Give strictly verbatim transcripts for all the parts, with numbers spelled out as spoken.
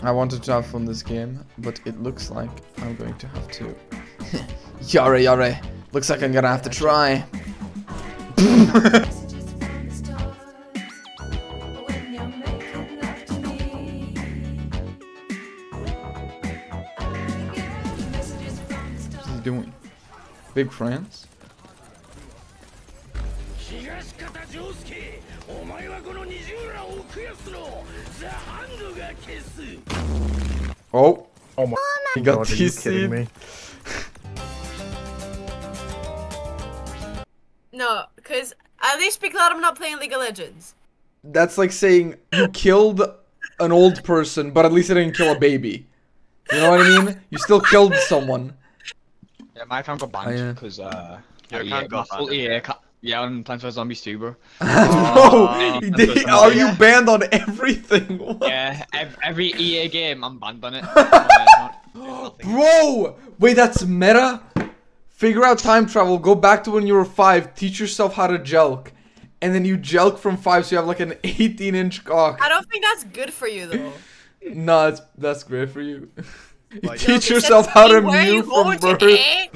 I wanted to have fun this game, but it looks like I'm going to have to. Yare yare. Looks like I'm gonna have to try. What's he doing? Big friends? Oh! Oh my He got god, are you T kidding me? No, because at least be glad I'm not playing League of Legends. That's like saying you killed an old person, but at least you didn't kill a baby. You know what I mean? You still killed someone. Yeah, my account got banned Oh, yeah. because uh, Your yeah, account got my full banned. E A ca- yeah, on Plants vs Zombies two, bro. Bro, they, are you banned on everything? What? Yeah, ev every E A game I'm banned on it. Bro, wait, that's meta. Figure out time travel. Go back to when you were five. Teach yourself how to jelk, and then you jelk from five, so you have like an eighteen inch cock. I don't think that's good for you though. Nah, it's, that's great for you. You Like, teach No, yourself because how to where mew you from going birth. today?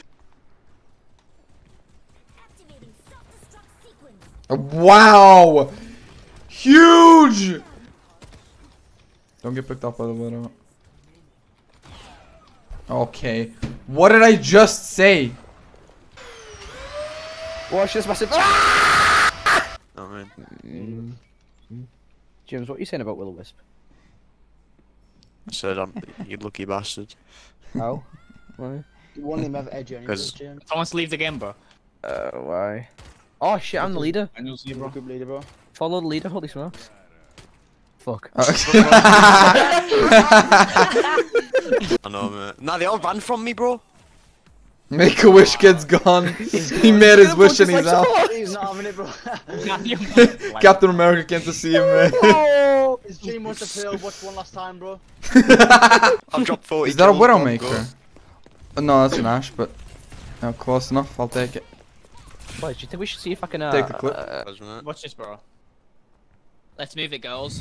Wow! Huge! Don't get picked up by the widow. Okay. What did I just say? Watch this massive. Oh man. James, what are you saying about Will-O-Wisp? I said I'm you lucky bastard. How? Why? You won't even have edge or anything, 'Cause- James. Someone wants to leave the game, bro. Uh, why? Oh shit, I'm the leader. And you'll see, You're bro. a good leader, bro. Follow the leader, holy smokes. Fuck. I know, mate. Nah, they all ran from me, bro. Make a wish, kid's gone. He made his wish and he's out. He's not having it, bro. Captain America came to see him, man. Oh, his dream was to play Overwatch one last time, bro. I've dropped forty. Is that a kills, bro. Widowmaker? Uh, no, that's an Ash, but no, close enough. I'll take it. Boys, do you think we should see if I can uh, Take the clip. uh, Go, mate. Watch this, bro. Let's move it, girls.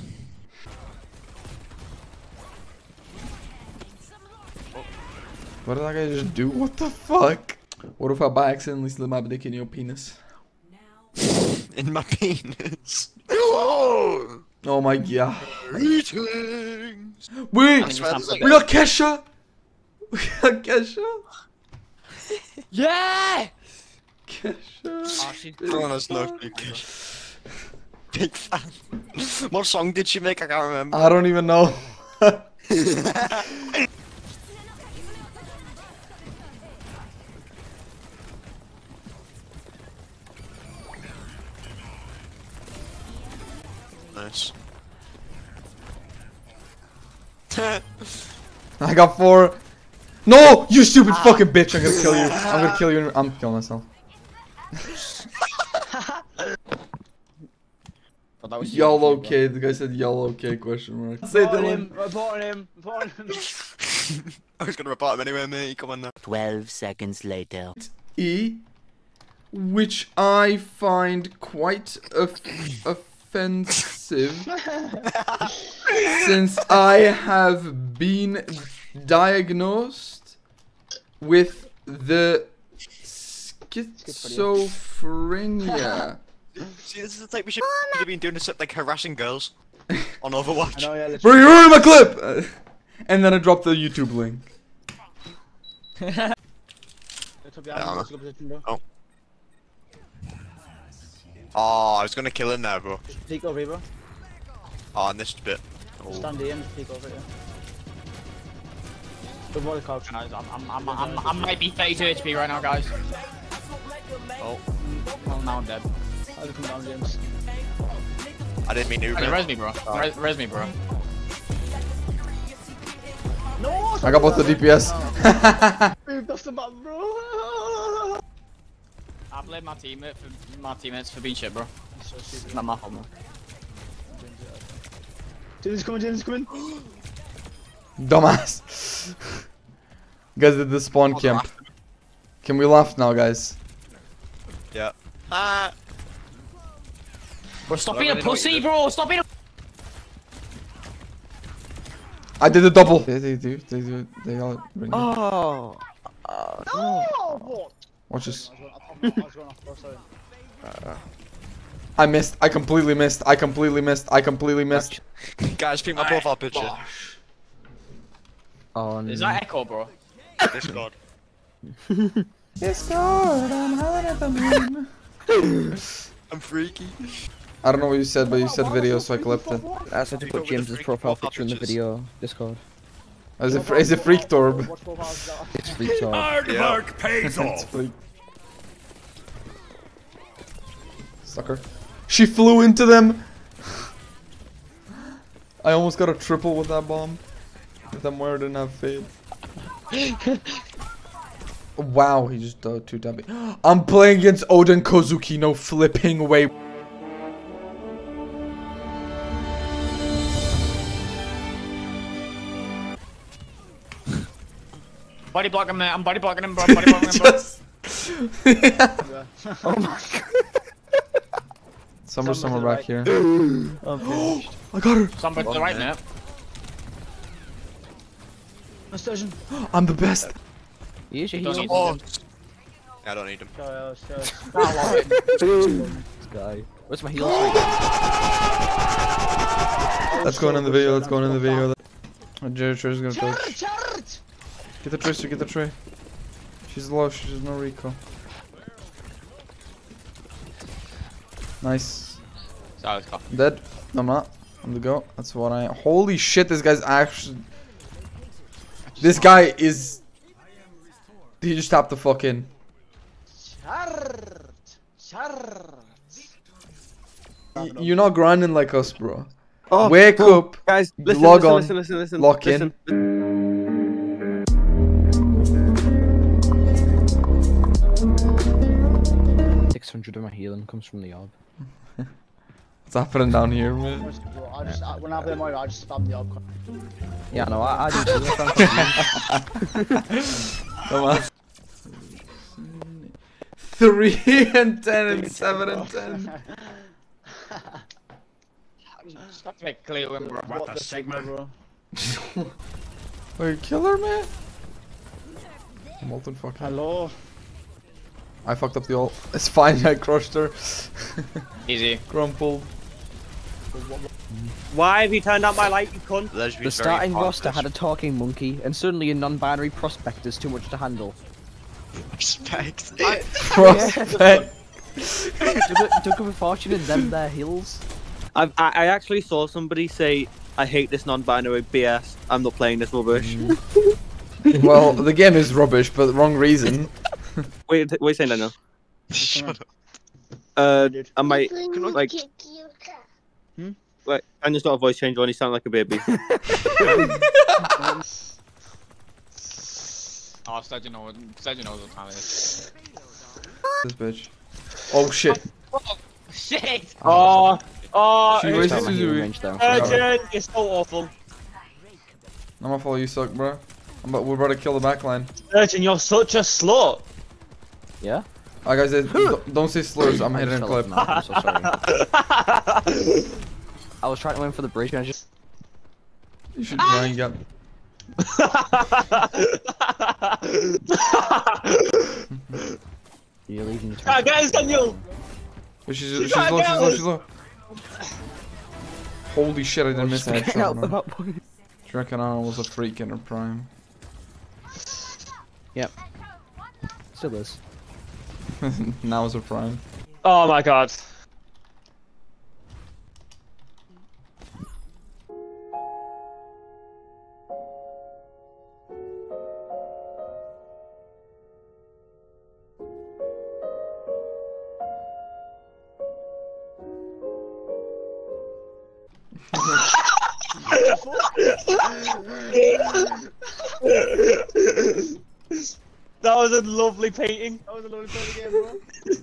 What did that guy just do? What the fuck? What if I by accidentally slip my dick in your penis? In my penis. Oh my god. Greetings. Wait! I swear there's like We got Kesha! We got Kesha! Yeah! Kesha! Oh, she... Throwing us no big Big fan. What song did she make? I can't remember. I don't even know. Nice. I got four. No! You stupid fucking bitch! I'm gonna kill you. I'm gonna kill you. I'm killing myself. Oh, that was YOLO K. The guy said YOLO K question mark. Say Reporting Dylan. him, reporting him, reporting him. I was gonna report him anyway, mate. Come on now. Twelve seconds later. E, which I find quite of offensive, since I have been diagnosed with the schizophrenia. See, this is the type we should have been doing, this like harassing girls on Overwatch. I know, yeah, Bro, literally. you ruined my clip! Uh, and then I dropped the YouTube link. Let's hope you Yeah, have a good position, bro. Oh. Oh, I was gonna kill him there, bro. Just peek over here, bro. Oh, and this bit. Oh. Stand here and just peek over here. Good boy, coach. Guys, I'm, I'm, I'm, I'm, I might be thirty-two H P right now, guys. Oh. Well, now I'm dead. I'll come down, James. I didn't mean to. Okay, But... res me, bro. Res, res me, bro. No! I got both the D P S. Moved off the map, bro. I blame my teammate for my teammates for being shit, bro. So stupid. Not my fault, bro. James is coming, James is coming. Dumbass. Guys did the spawn camp. Can we laugh now, guys? Yeah. Ah. Bro, stop I being a really know what pussy, you bro. Stop being a. I did a double. They, they do. They do. They all bring it. Oh. Uh, no. Oh, what? Watch this. I was going off, I was going off, oh, sorry. I missed. I completely missed. I completely missed. I completely missed. Guys, peek my profile picture. Oh, no. Is that Echo, bro? Discord. Discord, I'm howling at the moon. I'm freaky. I don't know what you said, but you said video, so I clipped it. I said to put James's profile picture in the video Discord. Is it, is it Freak Torb? What profile is that? It's free talk. Hard Yeah. work pays It's off. Freak. Sucker. She flew into them! I almost got a triple with that bomb. If that Moira didn't have fade. Wow, he just uh, two tapped me. I'm playing against Odin Kozuki, no flipping way. Body blocking him, I'm body blocking him, bro. Body blocking him, bro. Just... Oh my Summer, summer back here. god. I got her! Somebody to the right, mate. Sturgeon. I'm the best! Here's your Don't heal. need Oh. Yeah, I don't need him. Sorry, sorry. This guy. Where's my heal? Let's go in the video, let's go in the video. Jerry Tracer's gonna Chart, touch. chart! Get the Tracer, get the tray. She's low, she's no Rico. Nice. So let's go. Dead. No, I'm not. I'm the go. That's what I. Holy shit, this guy's actually. This guy is. He just tapped the fuck in. Chart, chart. Y- You're not grinding like us, bro. Oh, Wake oh, up. guys. Listen, log listen, on, listen, listen, listen. lock listen. six hundred of my healing comes from the orb. What's happening down here, man? I just, I, when I play Mario, I just spam the ob. Yeah, no, I, I do too. I'm Come on. Three and ten and seven and ten. Just have to make clear when we're What the Sigma, bro? Wait, killer, man? Molten fuck. Hello. I fucked up the ult. It's fine, I crushed her. Easy. Crumpled. Why have you turned out my light, you cunt? The starting roster had a talking monkey, and suddenly a non-binary prospect is too much to handle. Respect. Prospect. Took up a fortune in them their heals. I've, I I actually saw somebody say, "I hate this non-binary B S. I'm not playing this rubbish." Well, the game is rubbish, but the wrong reason. Wait, what are you saying, Daniel? Shut up. Uh, I might like. Hmm? Like, Daniel's got a voice changer and he sounds like a baby. Oh, Sledge knows, Sledge knows what time it is. This bitch. Oh shit. Oh, shit! Oh, oh, She it's wasted Got my his healing Uzui. range though. urgent. It's so awful. I'm gonna follow you, suck, bro. I'm about, we're about to kill the backline. Urgent, you're such a slut. Yeah? Alright, guys, don't, don't say slurs. I'm hitting a Shut clip. up, man, I'm so sorry. I was trying to aim for the bridge and I just. You should try and get. You're leaving your Ah, guys, Daniel! But she's, she's low, she's low, she's low. Holy shit, I didn't miss a Getting out headshot. the man. map point. Drakenara was a freak in her prime. Yep. Still is. Now is her prime. Oh my god. That was a lovely painting. That was a lovely play game, bro.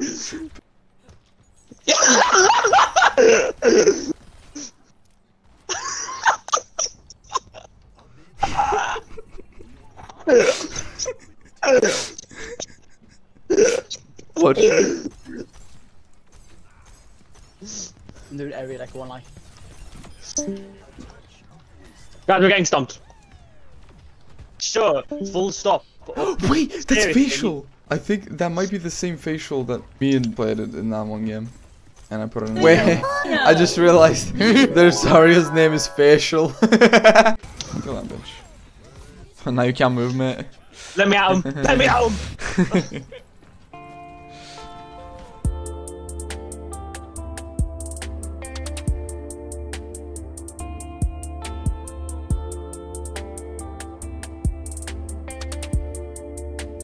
What? I'm doing every like one line. Guys, we're getting stumped. Sure, full stop. Wait, that's Seriously. facial. I think that might be the same facial that me and played it in that one game. And I put it in. Wait, I just realized their Zarya's name is facial. Look at that bitch. Now you can't move, mate. Let me at him. Let me at him.